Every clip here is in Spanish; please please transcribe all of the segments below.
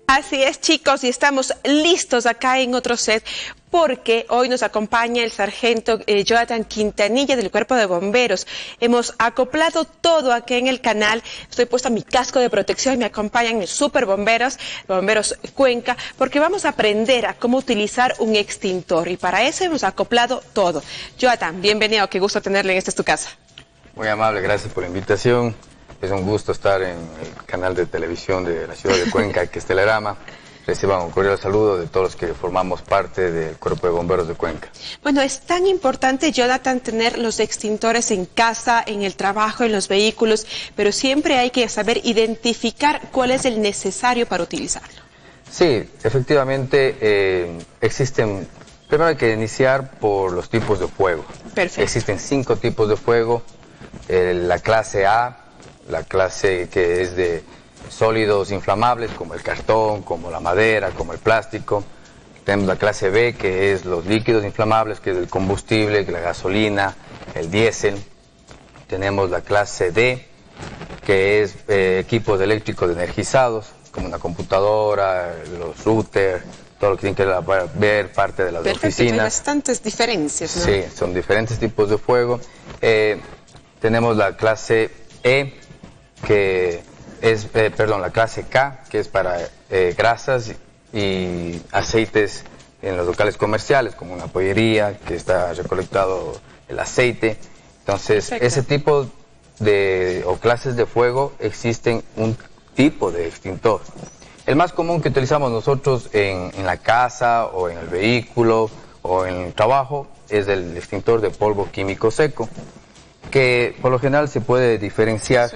Así es, chicos, y estamos listos acá en otro set porque hoy nos acompaña el sargento Jonathan Quintanilla del Cuerpo de Bomberos. Hemos acoplado todo aquí en el canal. Estoy puesta mi casco de protección y me acompañan mis super bomberos, Bomberos Cuenca, porque vamos a aprender a cómo utilizar un extintor y para eso hemos acoplado todo. Jonathan, bienvenido, qué gusto tenerle en Esta es tu casa. Muy amable, gracias por la invitación. Es un gusto estar en el canal de televisión de la ciudad de Cuenca, que es Telerama. Reciban un cordial saludo de todos los que formamos parte del Cuerpo de Bomberos de Cuenca. Bueno, es tan importante, Jonathan, tener los extintores en casa, en el trabajo, en los vehículos, pero siempre hay que saber identificar cuál es el necesario para utilizarlo. Sí, efectivamente existen, primero hay que iniciar por los tipos de fuego. Perfecto. Existen 5 tipos de fuego, la clase A, la clase que es de sólidos inflamables como el cartón, como la madera, como el plástico. Tenemos la clase B, que es los líquidos inflamables, que es el combustible, la gasolina, el diésel. Tenemos la clase D, que es equipos eléctricos energizados, como una computadora, los routers, todo lo que tiene que ver parte de las oficinas. Hay bastantes diferencias, ¿no? Sí, son diferentes tipos de fuego. Tenemos la clase E, que es, la clase K, que es para grasas y aceites en los locales comerciales, como una pollería, que está recolectado el aceite. Entonces, perfecto. Ese tipo de, o clases de fuego, existen un tipo de extintor. El más común que utilizamos nosotros en la casa, o en el vehículo, o en el trabajo, es el extintor de polvo químico seco, que por lo general se puede diferenciar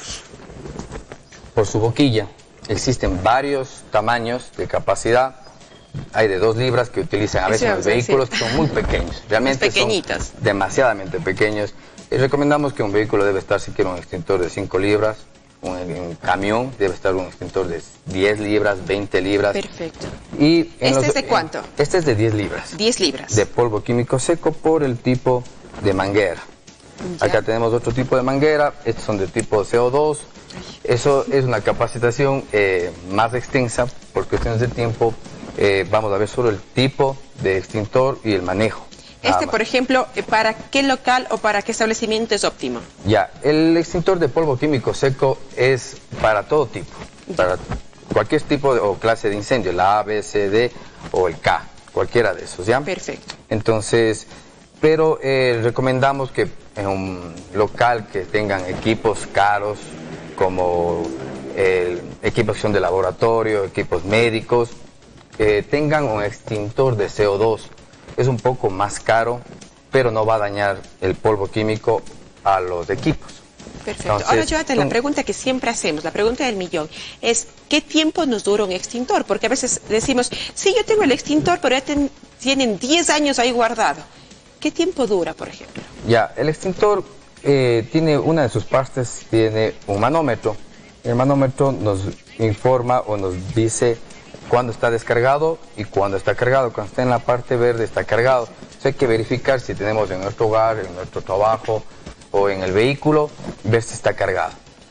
por su boquilla. Existen varios tamaños de capacidad. Hay de 2 libras que utilizan a veces en los vehículos, que son muy pequeños, realmente son demasiadamente pequeños. Y recomendamos que un vehículo debe estar siquiera un extintor de 5 libras, un camión debe estar un extintor de 10 libras, 20 libras. Perfecto. Y ¿Este es de cuánto? Este es de 10 libras. 10 libras. De polvo químico seco por el tipo de manguera. Ya. Acá tenemos otro tipo de manguera, estos son de tipo CO2. Eso es una capacitación más extensa, por cuestiones de tiempo vamos a ver solo el tipo de extintor y el manejo. Por ejemplo, ¿para qué local o para qué establecimiento es óptimo? Ya, el extintor de polvo químico seco es para todo tipo, para cualquier tipo o clase de incendio, la A, B, C, D o el K, cualquiera de esos, ¿ya? Perfecto. Entonces, pero recomendamos que en un local que tengan equipos caros, como equipos que son de laboratorio, equipos médicos, tengan un extintor de CO2. Es un poco más caro, pero no va a dañar el polvo químico a los equipos. Perfecto. Entonces, ahora, Jonathan, la pregunta que siempre hacemos, la pregunta del millón, es ¿qué tiempo nos dura un extintor? Porque a veces decimos, sí, yo tengo el extintor, pero ya tienen 10 años ahí guardado. ¿Qué tiempo dura, por ejemplo? Ya, el extintor tiene una de sus partes, tiene un manómetro. El manómetro nos informa o nos dice cuándo está descargado y cuándo está cargado. Cuando está en la parte verde está cargado. Entonces hay que verificar si tenemos en nuestro hogar, en nuestro trabajo o en el vehículo, ver si está cargado.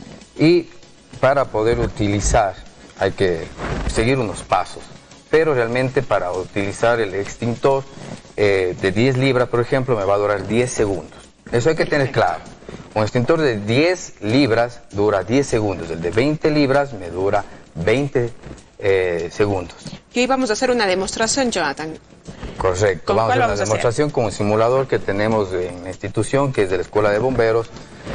Y para poder utilizar hay que seguir unos pasos. Pero realmente para utilizar el extintor de 10 libras, por ejemplo, me va a durar 10 segundos. Eso hay que tener claro. Un extintor de 10 libras dura 10 segundos. El de 20 libras me dura 20 segundos. Y hoy vamos a hacer una demostración, Jonathan. Correcto. Vamos a hacer una demostración con un simulador que tenemos en la institución, que es de la Escuela de Bomberos.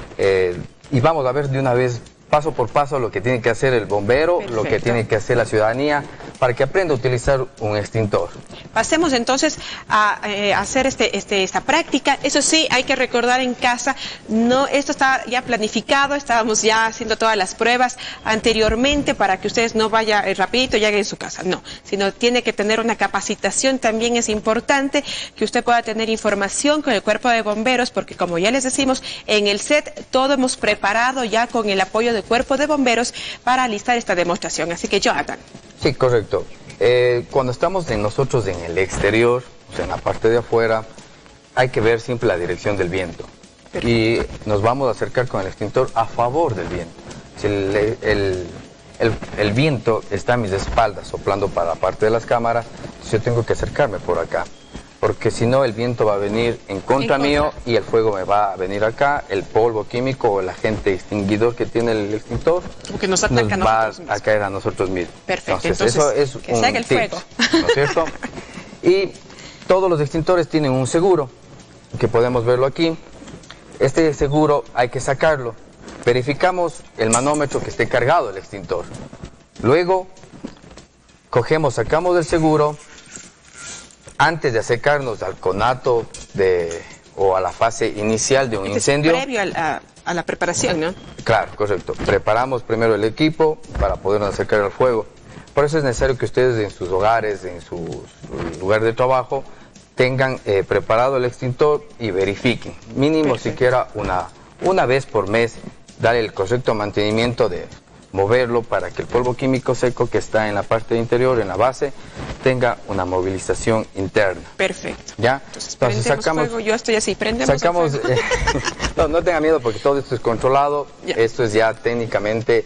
Y vamos a ver de una vez, paso por paso, lo que tiene que hacer el bombero, perfecto, lo que tiene que hacer la ciudadanía, para que aprenda a utilizar un extintor. Pasemos entonces a hacer esta práctica. Eso sí, hay que recordar en casa, esto está ya planificado, estábamos ya haciendo todas las pruebas anteriormente para que ustedes no vayan rapidito y hagan en su casa, no, sino tiene que tener una capacitación. También es importante que usted pueda tener información con el Cuerpo de Bomberos, porque como ya les decimos, en el set todo hemos preparado ya con el apoyo del Cuerpo de Bomberos para alistar esta demostración. Así que, Jonathan. Sí, correcto. Cuando estamos nosotros en el exterior, o sea, en la parte de afuera, hay que ver siempre la dirección del viento. Perfecto. Y nos vamos a acercar con el extintor a favor del viento. Si el viento está a mis espaldas, soplando para la parte de las cámaras, entonces yo tengo que acercarme por acá. Porque si no, el viento va a venir en contra mío y el fuego me va a venir acá, el polvo químico o el agente extinguidor que tiene el extintor que nos va a caer a nosotros mismos. Perfecto, entonces eso es que se haga el fuego. ¿No es cierto? Y todos los extintores tienen un seguro, que podemos verlo aquí. Este seguro hay que sacarlo. Verificamos el manómetro que esté cargado el extintor. Luego, sacamos del seguro. Antes de acercarnos al conato o a la fase inicial de un incendio. Previo a la preparación, ¿no? Claro, correcto. Preparamos primero el equipo para podernos acercar al fuego. Por eso es necesario que ustedes en sus hogares, en su lugar de trabajo, tengan preparado el extintor y verifiquen. Mínimo siquiera una vez por mes, darle el correcto mantenimiento de moverlo para que el polvo químico seco que está en la parte interior, en la base, tenga una movilización interna. Perfecto. ¿Ya? Entonces sacamos fuego. Yo estoy así, prendemos fuego. No tenga miedo porque todo esto es controlado, esto es ya técnicamente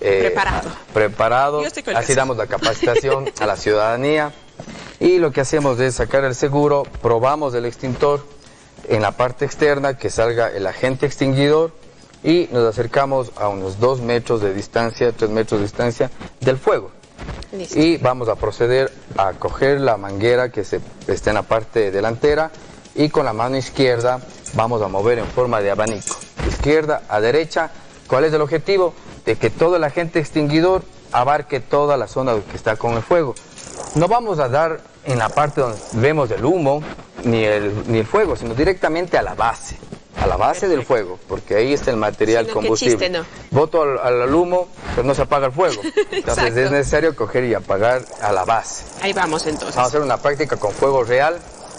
preparado. Así damos la capacitación a la ciudadanía y lo que hacemos es sacar el seguro, probamos el extintor en la parte externa, que salga el agente extinguidor, y nos acercamos a unos 2 metros de distancia, 3 metros de distancia del fuego. Listo. Y vamos a proceder a coger la manguera que está en la parte delantera y con la mano izquierda vamos a mover en forma de abanico. Izquierda a derecha. ¿Cuál es el objetivo? De que todo el agente extinguidor abarque toda la zona que está con el fuego. No vamos a dar en la parte donde vemos el humo ni el fuego, sino directamente a la base. A la base del fuego, porque ahí está el material combustible. Chiste, ¿no? Boto al humo, pero no se apaga el fuego. Entonces es necesario coger y apagar a la base. Ahí vamos entonces. Vamos a hacer una práctica con fuego real.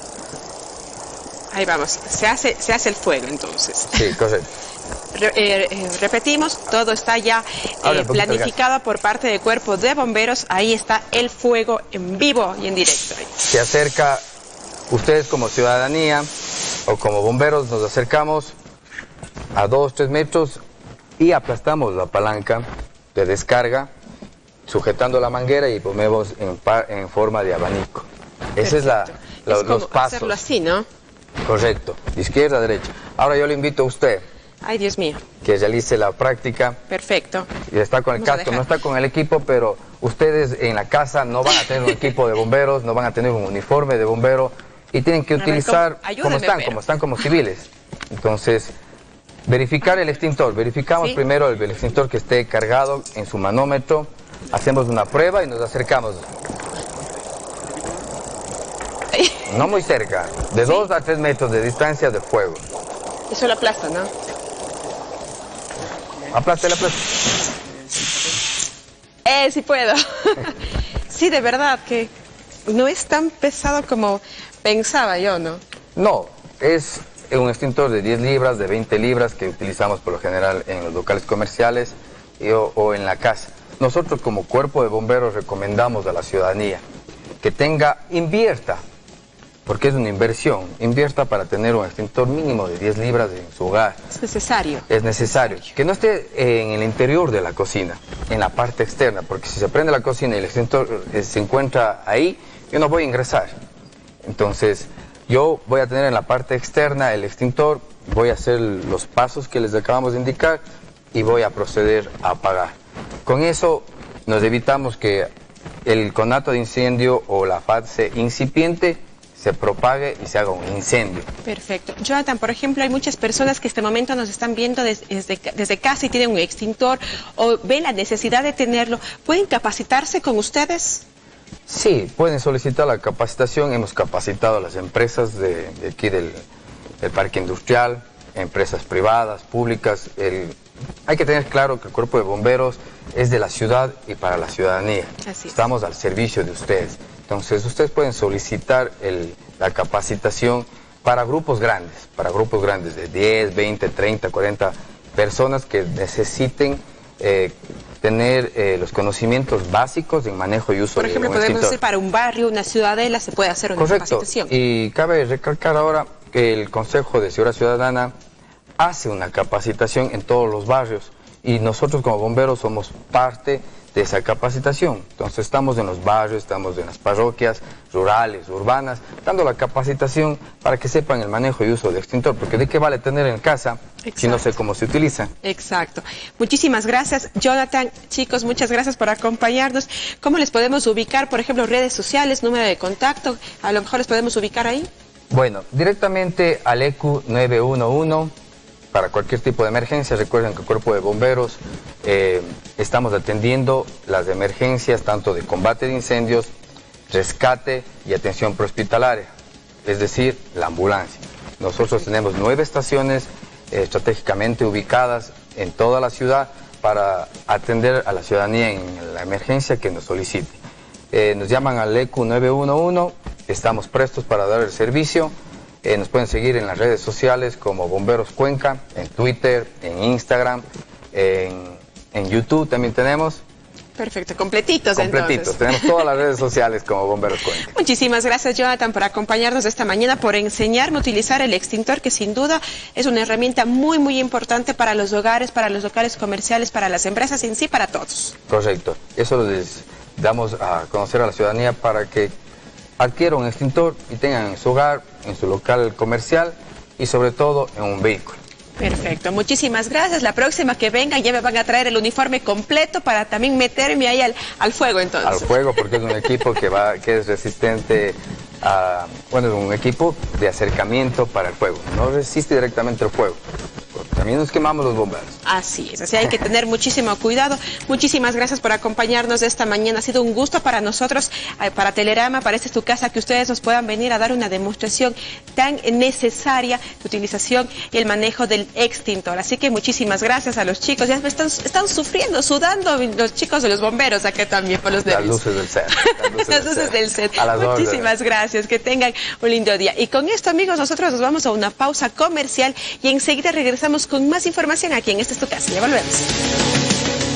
Ahí vamos, se hace el fuego entonces. Sí, correcto. Repetimos, todo está ya planificado por parte del Cuerpo de Bomberos. Ahí está el fuego en vivo y en directo. Se acerca, ustedes como ciudadanía o como bomberos nos acercamos a 2-3 metros y aplastamos la palanca de descarga, sujetando la manguera y ponemos en forma de abanico. Ese es los pasos. Hacerlo así, ¿no? Correcto, de izquierda a derecha. Ahora yo le invito a usted. Ay, Dios mío. Que realice la práctica. Perfecto. Y está con el casco, no está con el equipo, pero ustedes en la casa no van a tener un equipo de bomberos, no van a tener un uniforme de bombero y tienen que utilizar como están como civiles. Entonces, verificar el extintor. Verificamos primero el extintor que esté cargado en su manómetro. Hacemos una prueba y nos acercamos. No muy cerca, de 2 a 3 metros de distancia del fuego. Eso lo aplasta, ¿no? Aplaste. Sí puedo. Sí, de verdad que no es tan pesado como pensaba yo, ¿no? No, es un extintor de 10 libras, de 20 libras que utilizamos por lo general en los locales comerciales o en la casa. Nosotros como Cuerpo de Bomberos recomendamos a la ciudadanía que invierta, porque es una inversión, invierta para tener un extintor mínimo de 10 libras en su hogar. Es necesario. Es necesario. Que no esté en el interior de la cocina, en la parte externa, porque si se prende la cocina y el extintor se encuentra ahí, yo no voy a ingresar. Entonces, yo voy a tener en la parte externa el extintor, voy a hacer los pasos que les acabamos de indicar y voy a proceder a apagar. Con eso nos evitamos que el conato de incendio o la fase incipiente se propague y se haga un incendio. Perfecto. Jonathan, por ejemplo, hay muchas personas que en este momento nos están viendo desde casa y tienen un extintor o ven la necesidad de tenerlo. ¿Pueden capacitarse con ustedes? Sí, pueden solicitar la capacitación. Hemos capacitado a las empresas de aquí del parque industrial, empresas privadas, públicas. Hay que tener claro que el Cuerpo de Bomberos es de la ciudad y para la ciudadanía. Así es. Estamos al servicio de ustedes. Entonces, ustedes pueden solicitar la capacitación para grupos grandes de 10, 20, 30, 40 personas que necesiten tener los conocimientos básicos en manejo y uso de un extintor. Por ejemplo, podemos hacer para un barrio, una ciudadela, se puede hacer una capacitación. Y cabe recalcar ahora que el Consejo de Seguridad Ciudadana hace una capacitación en todos los barrios y nosotros como bomberos somos parte de esa capacitación. Entonces estamos en los barrios, estamos en las parroquias rurales, urbanas, dando la capacitación para que sepan el manejo y uso del extintor, porque ¿de qué vale tener en casa si no sé cómo se utiliza? Exacto. Muchísimas gracias, Jonathan. Chicos, muchas gracias por acompañarnos. ¿Cómo les podemos ubicar, por ejemplo, redes sociales, número de contacto? A lo mejor les podemos ubicar ahí. Bueno, directamente al ECU 911 para cualquier tipo de emergencia. Recuerden que el Cuerpo de Bomberos estamos atendiendo las emergencias tanto de combate de incendios, rescate y atención prehospitalaria, es decir, la ambulancia. Nosotros tenemos 9 estaciones estratégicamente ubicadas en toda la ciudad para atender a la ciudadanía en la emergencia que nos solicite. Nos llaman al ECU 911, estamos prestos para dar el servicio. Nos pueden seguir en las redes sociales como Bomberos Cuenca, en Twitter, en Instagram, en YouTube también tenemos. Perfecto, completitos entonces. Tenemos todas las redes sociales como Bomberos Cuenca. Muchísimas gracias, Jonathan, por acompañarnos esta mañana, por enseñarme a utilizar el extintor, que sin duda es una herramienta muy, muy importante para los hogares, para los locales comerciales, para las empresas en sí, para todos. Correcto. Eso les damos a conocer a la ciudadanía para que adquieran un extintor y tengan en su hogar, en su local comercial y sobre todo en un vehículo. Perfecto, muchísimas gracias. La próxima que venga ya me van a traer el uniforme completo para también meterme ahí al fuego entonces. Al fuego, porque es un equipo que es resistente a, bueno, es un equipo de acercamiento para el fuego. No resiste directamente el fuego. También nos quemamos los bomberos. Así es, así hay que tener muchísimo cuidado. Muchísimas gracias por acompañarnos esta mañana. Ha sido un gusto para nosotros, para Telerama, para Esta es tu Casa, que ustedes nos puedan venir a dar una demostración tan necesaria de utilización y el manejo del extintor. Así que muchísimas gracias a los chicos. Ya están sufriendo, sudando los chicos de los bomberos acá también por los nervios. Las luces del set. Las luces del set. A las muchísimas gracias, que tengan un lindo día. Y con esto, amigos, nosotros nos vamos a una pausa comercial y enseguida regresamos con más información aquí en Esta es tu Casa. Ya volvemos.